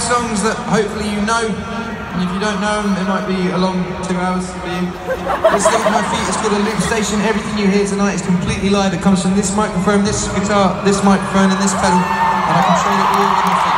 songs that hopefully you know, and if you don't know them, it might be a long 2 hours for you. This thing at my feet is called a loop station. Everything you hear tonight is completely live. It comes from this microphone, this guitar, this microphone, and this pedal, and I control it all with my feet.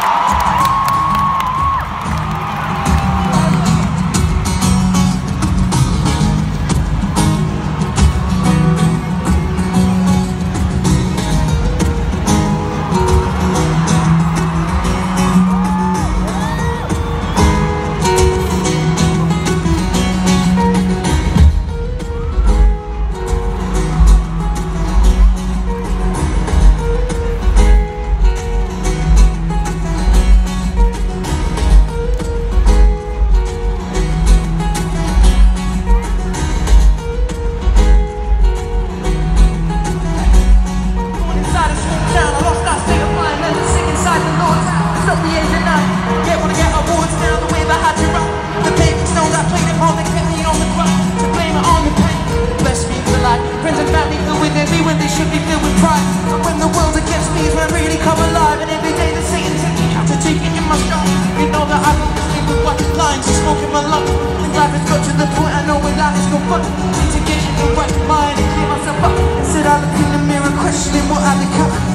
Smoking my lungs, and life has got to the point I know without it's no fun. Need to get in the right mind and clear myself up. Instead I look in the mirror questioning what I become.